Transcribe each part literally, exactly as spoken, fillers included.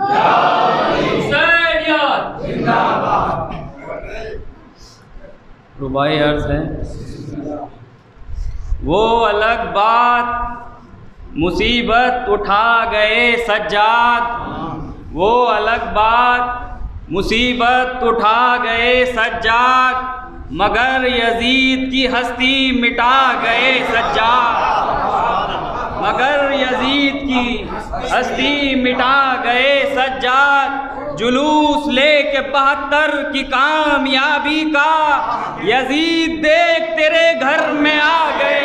रुबाई अर्ज है। वो अलग बात मुसीबत उठा गए सज्जाद, वो अलग बात मुसीबत उठा गए सज्जाद, मगर यजीद की हस्ती मिटा गए सज्जाद, मगर यजीद की हस्ती मिटा गए सज्जाद। जुलूस लेके बहत्तर की कामयाबी का, यजीद देख तेरे घर में आ गए।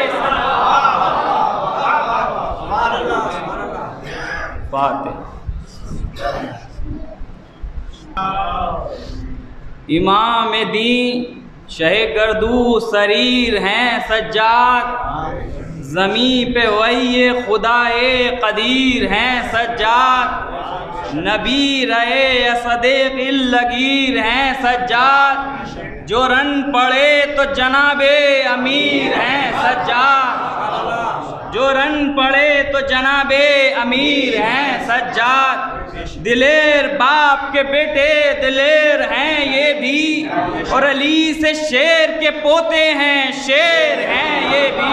इमाम दी शहे गर्दू शरीर हैं सज्जाद, ज़मी पे वही खुदाए कदीर हैं सज्जाद, नबी रहे असदेक लगीर हैं सज्जाद, जो रन पड़े तो जनाबे अमीर हैं सज्जाद, जो रन पड़े तो जनाबे अमीर हैं सज्जाद। दिलेर बाप के बेटे दिलेर हैं ये भी, और अली से शेर के पोते हैं शेर हैं ये भी,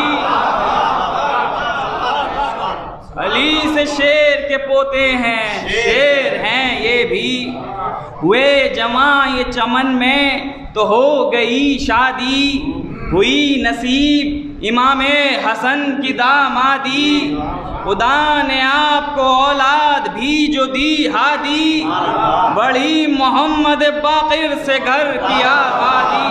अली से शेर के पोते हैं शेर हैं ये भी। हुए जमा ये चमन में तो हो गई शादी, हुई नसीब इमामे हसन की दामादी, खुदा ने आपको औलाद भी जो दी हादी, बड़ी मोहम्मद बाकिर से घर की आबादी,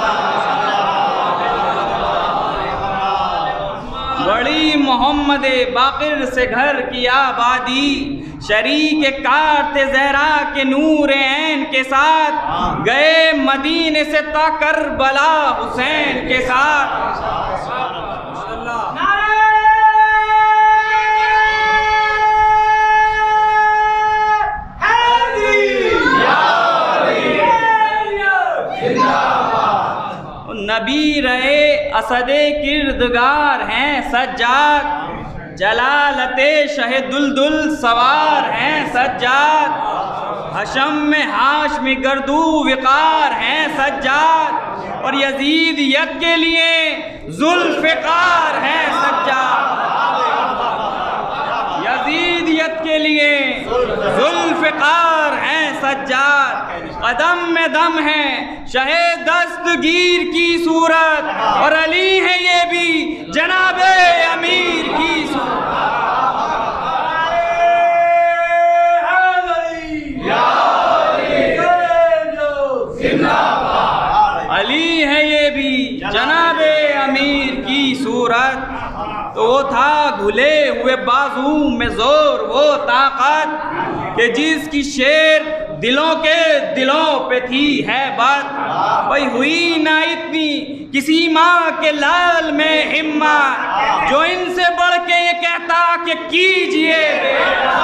बड़ी मोहम्मद बाकिर से घर की आबादी। शरीक काटे ज़हरा के नूर ऐन के साथ, गए मदीने से ता करबला हुसैन के साथ। नबी रहे असदे किरदगार हैं सज्जाद, जलालते शहे दुलदुल सवार हैं सज्जाद, हशम में हाशमी गर्दू विकार हैं सज्जाद, और यजीद यद के लिए जुल्फ़िकार हैं सज्जाद, यजीद यद के लिए जुल्फ़िकार हैं सज्जाद। कदम में दम है शहे दस्तगीर की सूरत, और अली है ये भी जनाबे अमीर की सूरत। अली है ये भी जनाबे अमीर की सूरत। तो वो था घुले हुए बाजू में जोर वो ताकत, कि जिसकी शेर दिलों के दिलों पे थी है बात। भाई हुई ना इतनी किसी माँ के लाल में हिम्मत, जो इनसे बढ़ के ये कहता कि कीजिए बेटा,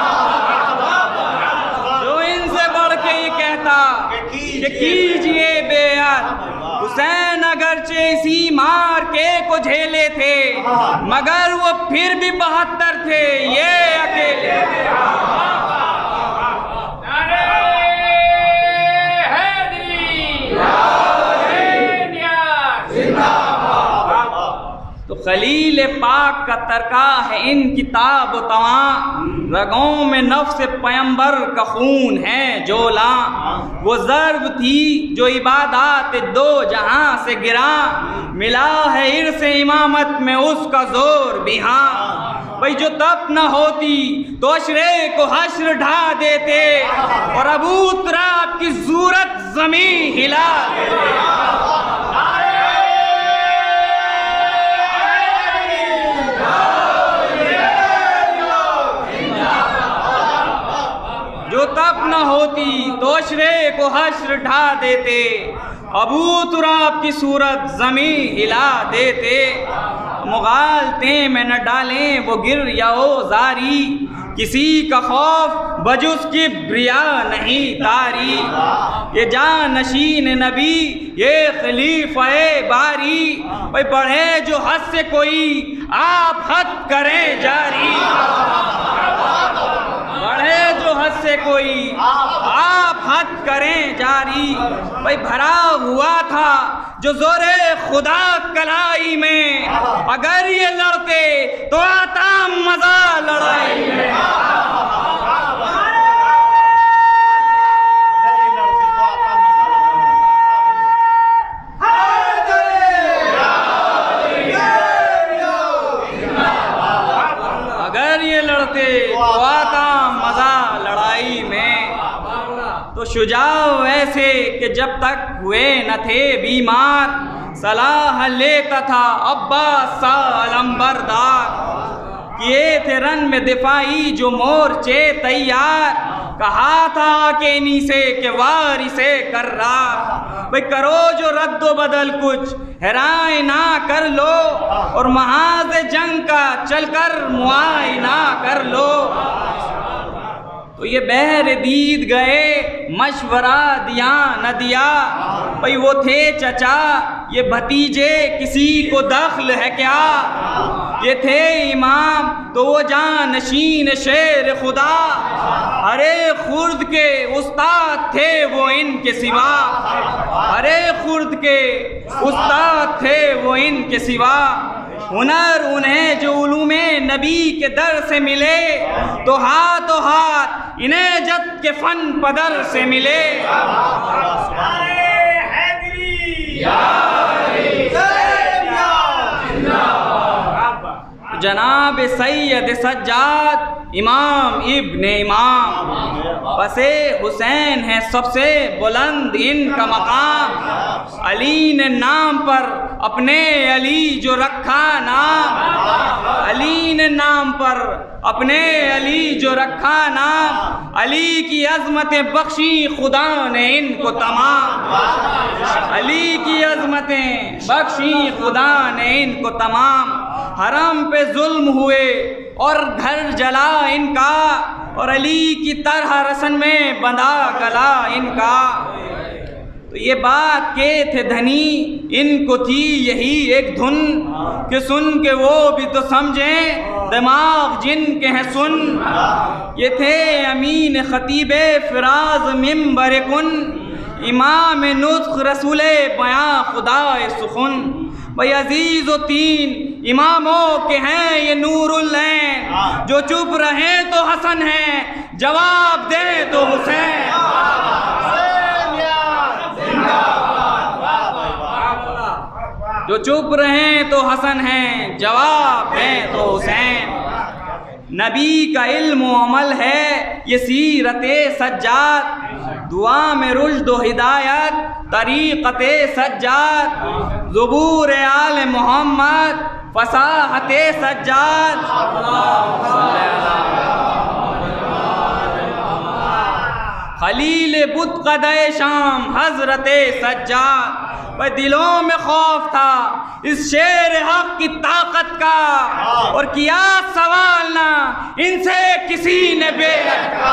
जो इनसे बढ़ के ये कहता कि कीजिए बेअत। हुसैन अगरचे इसी मार के को झेले थे, मगर वो फिर भी बहत्तर थे ये अकेले। तो खलील पाक का तरका है इन किताब तवा, रगों में नफ्स पैगंबर का खून है जोला। वो ज़र्ब थी जो इबादत दो जहां से गिरा, मिला है इर्स इमामत में उसका जोर भी हाँ। भाई जो तब न होती तो अशरे को हश्र ढा देते, और अबू तुराब की सूरत ज़मीं हिला देते। जो तब न होती तो अशरे को हश्र ढा देते, अबू तुराब की सूरत ज़मीं हिला देते। मुगालते में न डालें वो गिर या ओ जारी, किसी का खौफ बजुस की ब्रिया नहीं तारी। ये जानशीन नबी ये खलीफे बारी, भाई बढ़े जो हद से कोई आप हद करें जारी, बढ़े जो हद से कोई भाई भरा हुआ था जो जोरे खुदा कलाई में, अगर ये लड़ते तो आता मजा लड़ाई में। अगर ये लड़ते तो आता मजा लड़ाई में। तो शुजा वैसे कि जब तक हुए न थे बीमार, सलाह लेता था अब्बास सा अलंबरदार। किए थे रन में दिफाई जो मोर्चे तैयार, कहा था कि इन्हीं से के वारी से कर रहा। भाई करो जो रद्दो बदल कुछ हैरान ना कर लो, और महाज जंग का चलकर मुआयना कर लो। तो ये बहर दीद गए मशवरा दिया न दिया, भाई वो थे चचा ये भतीजे किसी को दखल है क्या। ये थे इमाम तो वो जानशीन शेर खुदा, हरे खुर्द के उस्ताद थे वो इनके सिवा। हरे खुर्द के उस्ताद थे वो इनके सिवा। हुनर उन्हें जो उलूमे नबी के दर से मिले, तो हाथों हाथ इन्हें जद के फन पदर से मिले। जनाब सैयद सज्जाद इमाम इब्ने इमाम, बसे हुसैन है सबसे बुलंद इनका मकाम। अली ने नाम पर अपने अली जो रखा नाम, अली ने नाम पर अपने अली जो रखा नाम। अली की अजमतें बख्शी खुदा ने इनको तमाम, अली की अजमतें बख्शी खुदा ने इनको तमाम। हरम पे जुल्म हुए और घर जला इनका, और अली की तरह रसन में बंधा गला इनका। तो ये बात के थे धनी इनको थी यही एक धुन, कि सुन के वो भी तो समझें दिमाग जिनके हैं सुन। ये थे अमीन खतीबे फिराज मिंबर कुन, इमाम नुस्ख रसूले बयां खुदाए सुखुन। भाई अजीज व तीन इमामों के हैं ये नूरुल ऐन, जो चुप रहे तो हसन है जवाब दे तो हुसैन। जो चुप रहे तो हसन है जवाब दे तो हुसैन। नबी का इल्म व अमल है ये सीरते सज्जाद, दुआ में रुश्द व हिदायत तरीक़ते सज्जाद। ज़ुबूर आल मोहम्मद फसाहते सज्जाद। खलील बुत क़दए शाम हज़रते सज्जाद। वह दिलों में खौफ था इस शेर हक की ताकत का, और किया सवाल ना इनसे किसी ने बेअद का।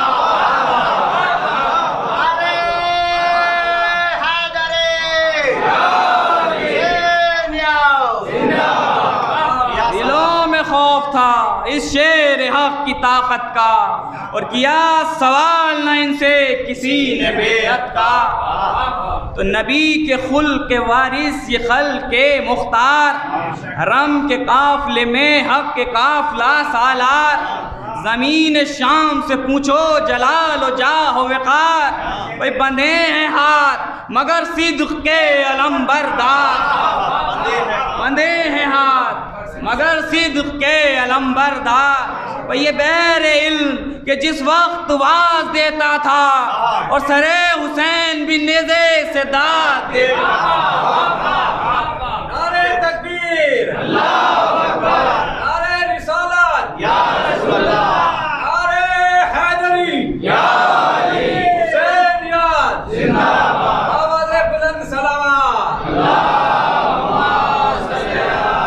दिलों में खौफ था इस शेर हक की ताकत का, और किया सवाल ना इनसे किसी ने बेअद का। तो नबी के खुल के वारिस ये खल के मुख्तार, हरम के काफले में हक के काफला सालार। ज़मीन शाम से पूछो जलाल व जाह वक़ार, भाई बंधे हैं हाथ मगर सिद्क़ के अलंबरदार। बंधे हैं हाथ मगर सिद्क़ के अलंबरदार। भाई ये बैरे इल्म के जिस वक्त वाज देता था, और सरे हुसैन भी नेज़े से दाद देता था। नारे तकबीर अल्लाहु अकबर, नारे रिसालत या रसूल अल्लाह, नारे हैदरी या अली, हुसैन याद जिंदाबाद, आवाज़े बुलंद सलावत अल्लाहुम्मा सल्ली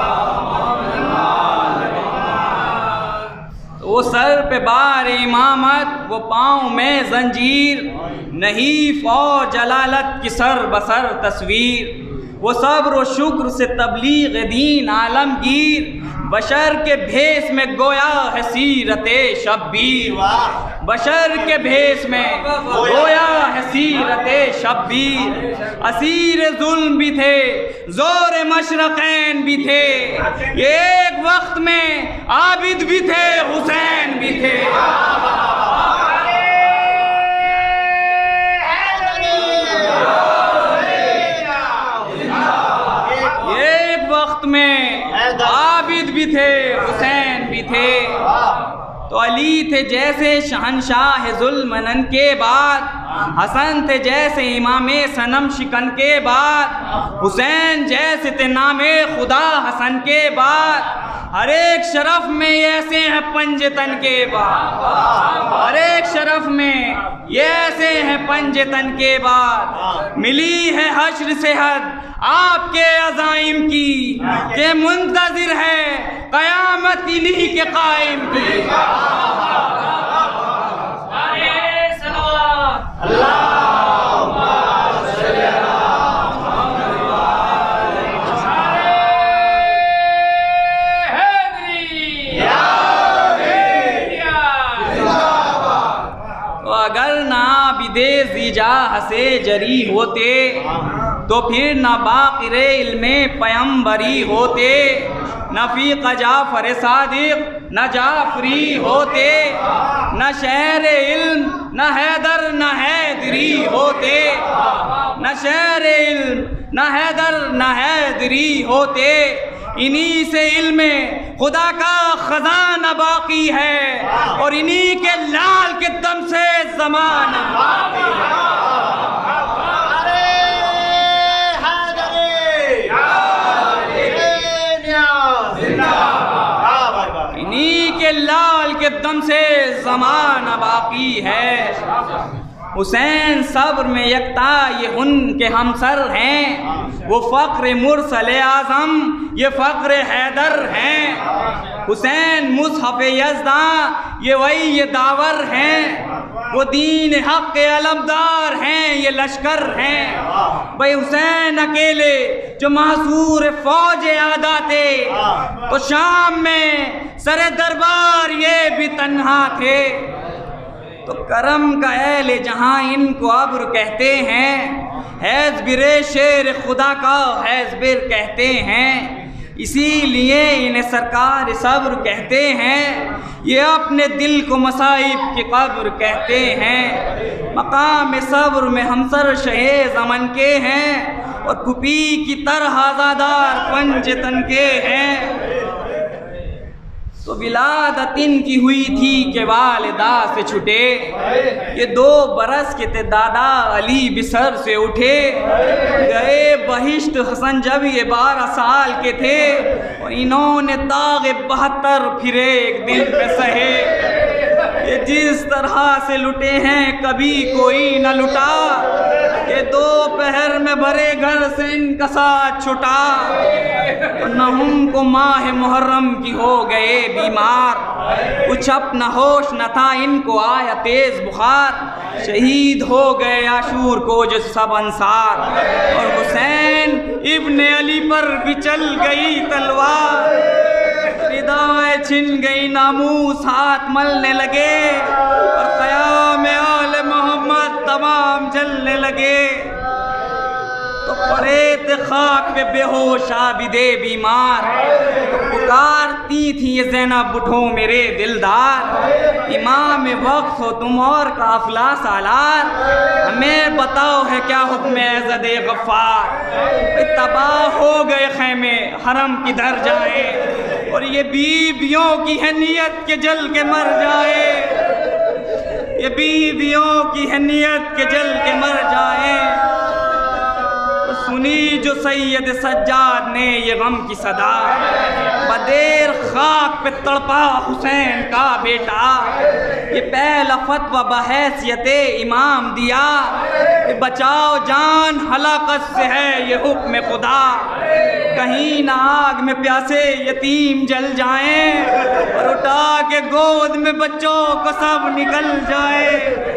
अला। वो सर पे बार इमामत, वो पाँव में जंजीर, नहीफ और जलालत की सर बसर तस्वीर। वो सब्र व शुक्र से तबलीग दीन आलमगीर, बशर के भेस में गोया है सीरते शब्बीर। बशर के भेष में रोया है सीरते शब्बीर। असीर जुल्म भी थे, जोर मशरक़ैन भी थे, ये एक वक्त में आबिद भी थे, हुसैन भी थे। एक वक्त में आबिद भी थे, हुसैन भी थे। तो अली थे जैसे शहनशाह जुल्मनन के बाद, हसन थे जैसे इमामे सनम शिकन के बाद, हुसैन जैसे थे नामे खुदा हसन के बाद। हर एक शरफ में ऐसे हैं पंजतन के बाद, हर एक शरफ में ये ऐसे हैं पंजतन के बाद। मिली है हश्र से हद आपके अज़ाइम की, के मुंतज़िर है क़यामत इन्हीं के कायम की। अगर ना बिदे ज़िजाह से जरी होते तो फिर न बाक़िर इल्मे पैगंबरी होते, न फ़ीक़ जाफ़र सादिक़ न जाफ़री होते, न शहर इल्म न हैदर न हैदरी होते, न शहर इल्म न हैदर न हैदरी होते। इन्हीं से इल्म खुदा का खजाना बाकी है और इन्हीं के लाल के दम से ज़माना बाकी है। इन्हीं के लाल के दम से ज़माना बाकी है। हुसैन सब्र में यकता ये उनके हमसर हैं, वो फ़ख्र मुरसल आज़म ये फ़ख्र हैदर हैं। हुसैन मुसहफ़ यज़दा ये वही ये दावर हैं, वो दीन हक़ के अलमदार हैं ये लश्कर हैं। भाई हुसैन अकेले जो महसूर फ़ौज आदा थे, तो शाम में सरे दरबार ये भी तन्हा थे। तो करम का एले जहाँ इनको अब्र कहते हैं, हैज़ बिरे शेर खुदा का हैज़ बिर कहते हैं। इसीलिए इन्हें सरकार सब्र कहते हैं, ये अपने दिल को मसाइब की कब्र कहते हैं। मकाम सब्र में हमसर शहे ज़मन के हैं और फुपी की तरह आज़ादार पंजतन के हैं। तो विलादत इनकी हुई थी के वालिदा से छुटे, ये दो बरस के थे दादा अली बिसर से उठे। गए बहिश्त हसन जब ये बारह साल के थे, और इन्होंने दाग बहत्तर फिर एक दिन पे सहे। ये जिस तरह से लुटे हैं कभी कोई न लुटा, ये दोपहर में भरे घर से इनका साथ छुटा। तो न हमको माह मुहर्रम की हो गए बीमार, कुछ अपना होश न था इनको आया तेज बुखार। शहीद हो गए आशूर को जो सब अंसार, और हुसैन इब्ने अली पर भी चल गई तलवार। रिदाएं छिन गई नामूस हाथ मलने लगे, और क़याम आले मोहम्मद तमाम जलने लगे। तो पड़े थे खाक पे बेहोश आबिदे बीमार, तो पुकारती थी ये ज़ैनब उठो मेरे दिलदार। इमाम वक्त हो तुम और काफिला सालार, हमें बताओ है क्या हुक्म ज़दे गफ़ार। तबाह हो गए खैमे हरम किधर जाए, और ये बीबियों की है नियत के जल के मर जाए। ये बीबियों की है नियत के जल के मर जाए। तो सुनी जो सैयद सज्जाद ने ये गम की सदा, बदेर खाक पे तड़पा हुसैन का बेटा। ये पहला फतवा बहैसियत इमाम दिया, ये बचाओ जान हलाकत से है ये हुक्म खुदा। कहीं ना आग में प्यासे यतीम जल जाएं, और उठा के गोद में बच्चों को सब निकल जाए।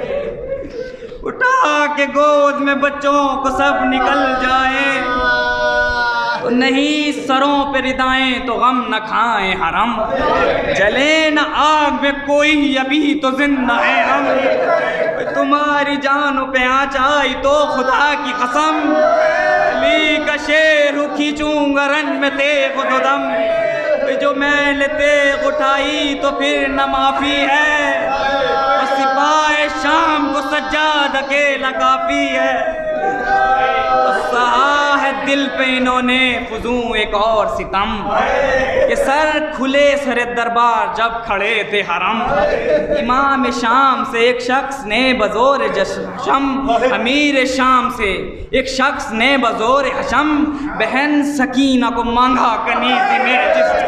उठा के गोद में बच्चों को सब निकल जाए। तो नहीं सरों पे रिदाएं तो गम न खाएं हरम, जले न आग में कोई अभी तो जिंदा है हम। तुम्हारी जानों पे आँच आई तो खुदा की कसम, अली का शेर खींचूंगा रन में तेग दम। जो मैंने तेग उठाई तो फिर न माफी है, और सिपाही शाम को सज्जाद अकेला काफी है। तो सहा है दिल पे इन्होंने फुजू एक और सितम, कि सर खुले सरे दरबार जब खड़े थे हरम। इमाम शाम से एक शख्स ने बजोर जशम, अमीर शाम से एक शख्स ने बजोर हशम, बहन सकीना को मांगा कनीज़ में जिस।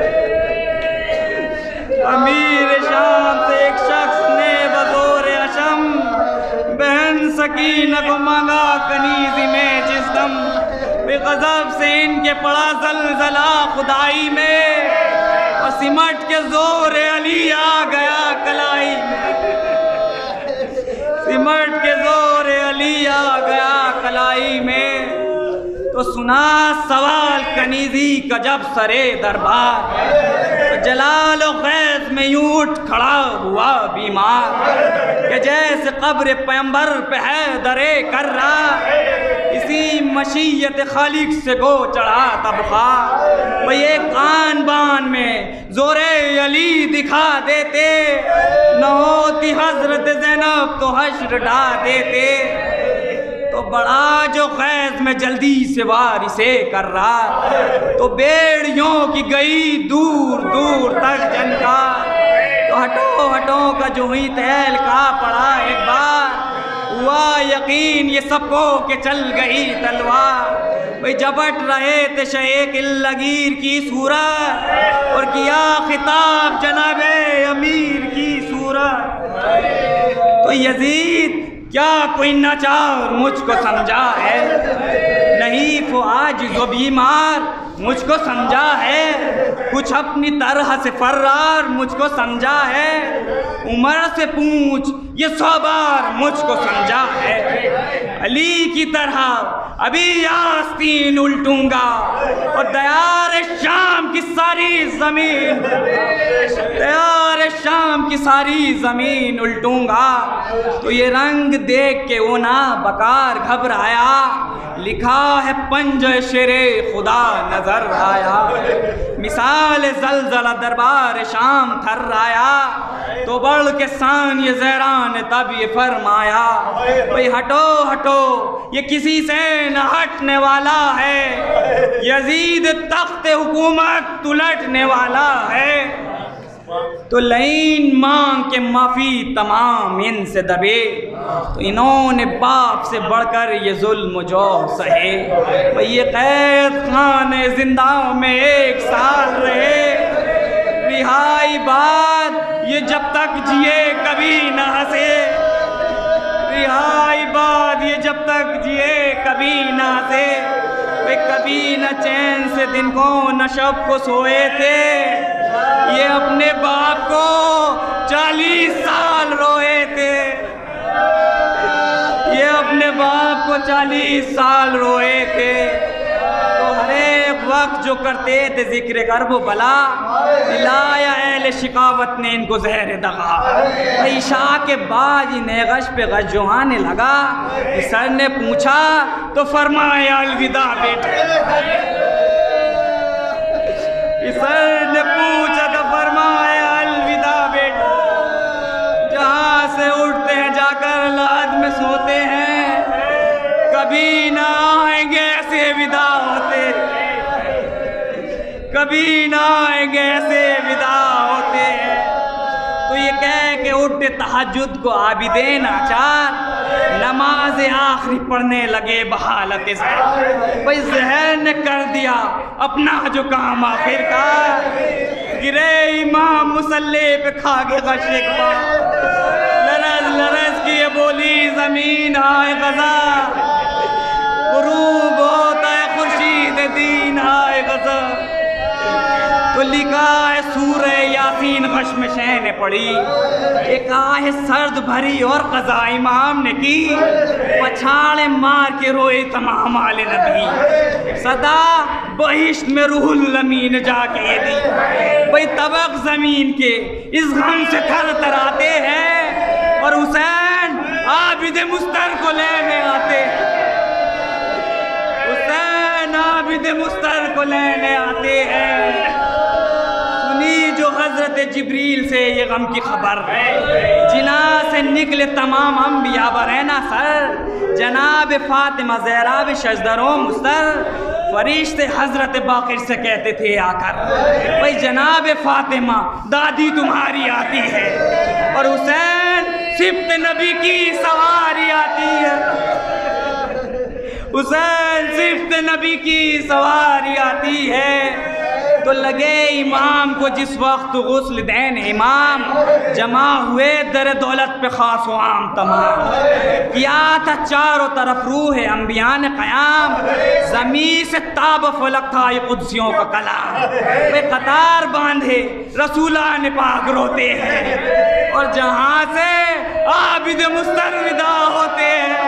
अमीर शाम से एक शख्स ने बजोर हशम, बहन सकीना को मांगा कनीज़ में जिस दम। बेगज़ब से इनके पड़ा ज़लज़ला खुदाई में, और सिमट के जोर अली आ गया कलाई में। सिमट के जोर अली आ गया कलाई में। तो सुना सवाल कनीज़ी का जब सरे दरबार, तो जलाल और गैज़ में यूं उठ खड़ा हुआ बीमार, कि जैसे कब्र पैगंबर पे है दरे कर रहा, इसी मशीयत खालिक से गो चढ़ा तबखा। भाई एक आन बान में जोरे अली दिखा देते, न होती हजरत ज़ैनब तो हश्र ढा देते। तो बड़ा जो गैज़ में जल्दी से वारिसे कर रहा, तो बेड़ियों की गई दूर दूर तक जनका। तो हटो हटो का जो हुई तैल का पड़ा एक बार, हुआ यकीन ये सबको के चल गई तलवार। भाई जबट रहे थे शेख लकीर की सूरत, और किया खिताब जनाबे अमीर की सूरत। तो यजीद क्या कोई नाचार मुझको समझा है, नहीं वो आज जो बीमार मुझको समझा है, कुछ अपनी तरह से फर्रार मुझको समझा है। उमर से पूछ ये सौ बार मुझको समझा है, अली की तरह अभी आस्तीन उल्टूंगा, और दयार शाम की सारी जमीन, दयार शाम की सारी जमीन उल्टूंगा। तो ये रंग देख के वो ना बकार घबराया, लिखा है पंज शेरे खुदा नजर आया। मिसाल जलजला दरबार शाम थर्राया, तो बढ़ के सान ये ज़हरा ने तब ये फरमाया, भाई हटो हटो ये किसी से न हटने वाला है, यजीद तख्त हुकूमत तुलटने वाला है। तो लईन मांग के माफ़ी तमाम इनसे दबे, तो इन्होंने बाप से बढ़कर ये जुल्म जो सहे। भाई ये कैद खाने जिंदा में एक साल रहे, रिहाई बाद ये जब तक जिए कभी न हंसे, रिहाई बाद ये जब तक जिए कभी न हंसे। वे कभी न चैन से दिन को न शब को सोए थे, ये अपने बाप को चालीस साल रोए थे, ये अपने बाप को चालीस साल रोए थे। तो हर एक वक्त जो करते थे जिक्र कर वो बला, दिलाया अहले शिकावत ने इनको ज़हर दगा। ईशा के बाद इन्हें गश पे गश जो आने लगा, सर ने पूछा तो फरमाया अलविदा बेटे। सर ने पूछा तो फरमाया अलविदा बेटा। जहाँ से उठते हैं जाकर लाद में सोते हैं, कभी ना आएंगे ऐसे विदा होते, कभी ना आएंगे ऐसे विदा होते हैं। तो ये कह के उठते तहज्जुद को आबिदे नाचार, नमाज आखिरी पढ़ने लगे बहालत ज़हर। भाई ज़हर ने कर दिया अपना जो काम आखिरकार, गिरे इमाम मुसल्ले पे खा के गशिक लरज लरज की ये बोली ज़मीन हाय गज़ा, गुरूब होता है खुर्शीद दीन हाय गज़ा। तो लिखा है सूरह यासीन खश्मशह ने पढ़ी, एक आहे सर्द भरी और कज़ा इमाम ने की, पछाड़े मार के रोए तमाम आले नबी, सदा बहिश्त में रूहुल अमीन जाके दी। भाई तबक जमीन के इस गम से थर थराते हैं और हुसैन आबिद मुस्तर को लेने आते, हुसैन आबिद मुस्तर को लेने आते हैं। सुनी जो हजरत जिब्रील से ये गम की खबर, जिना से निकले तमाम अंबिया बरैना सर, जनाब फातिमा ज़हरा भी शजदरों मुस्तर, फरिश्ते हजरत बाकिर से कहते थे आकर, भाई जनाब फातिमा दादी तुम्हारी आती है, और हुसैन सिफ्त नबी की सवारी आती है, हुसैन सिफ्त नबी की सवारी आती है। तो लगे इमाम को जिस वक्त गुस्ल देन इमाम, जमा हुए दर दौलत पे खास व आम तमाम, किया था चारों तरफ रूह अंबिया ने क़याम, ज़मीन से ताब फलक था ये कुद्सियों का कलाम, वे कतार बांधे रसूला ने पाक रोते हैं, और जहाँ से आबिद मुस्तर विदा होते हैं,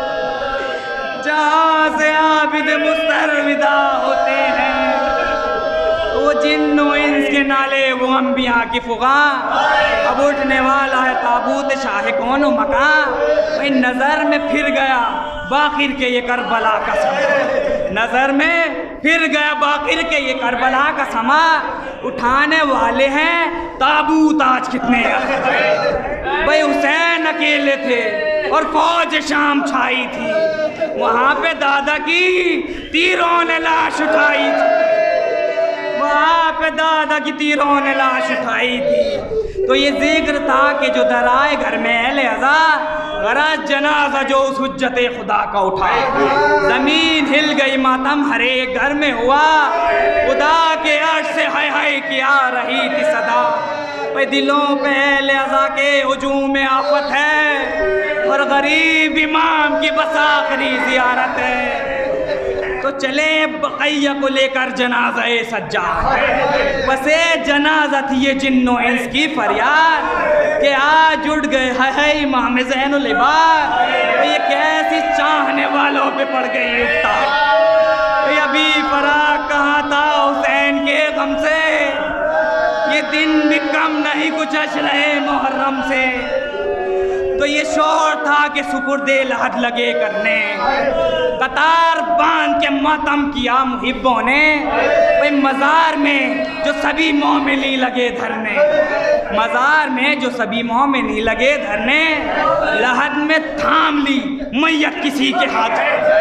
जहाँ से आबिद मुस्तर विदा होते हैं, वो जिन्नो इंस के नाले वो अंबिया की फुगा, अब उठने वाला है ताबूत शाह कौन मका, भाई नजर में फिर गया बाकिर के ये करबला का समा, नजर में फिर गया बाकिर के ये करबला का समा, उठाने वाले हैं ताबूत आज कितने, भाई हुसैन अकेले थे और फौज शाम छाई थी, वहाँ पे दादा की तीरों ने लाश उठाई थी, वहाँ पे दादा की तीरों ने लाश उठाई थी। तो ये जिक्र था कि जो दराए घर में अहले अज़ा, गरज जनाजा जो उस हुज्जत खुदा का उठा, जमीन हिल गई मातम हर एक घर में हुआ, खुदा के अर्श से हाय हाय किया रही थी सदा, भाई दिलों पे अहले अज़ा के हुजूम में आफत है, और गरीब इमाम की बस आखिरी ज़ियारत है। तो चले बक़ैया को लेकर जनाजा सज्जाद, बसे जनाजा थी ये जिन्नो इंस की फरियाद, कि आज उठ गए है इमाम ज़ैनुल इबाद, ये कैसी चाहने वालों पे पड़ गई इफ्तार, अभी फराग कहाँ था हुसैन के गम से, ये दिन भी कम नहीं कुछ अशरे मुहर्रम से। तो ये शोर था कि सुपुर्दे लहद लगे करने, कतार बांध के मातम किया मुहिब्बों ने, भाई मज़ार में जो सभी मोमिनी लगे धरने, मज़ार में जो सभी मोमिनी लगे धरने, लहद में थाम ली मैयत किसी के हाथ,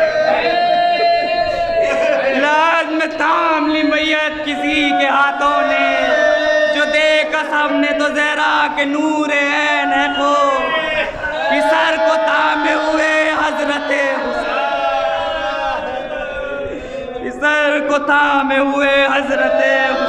लहद में थाम ली मैयत किसी के हाथों ने, जो देखा सबने तो ज़हरा के नूर ऐन है को, सर को थामे हुए हजरत हुसैन, सर को थामे हुए हजरत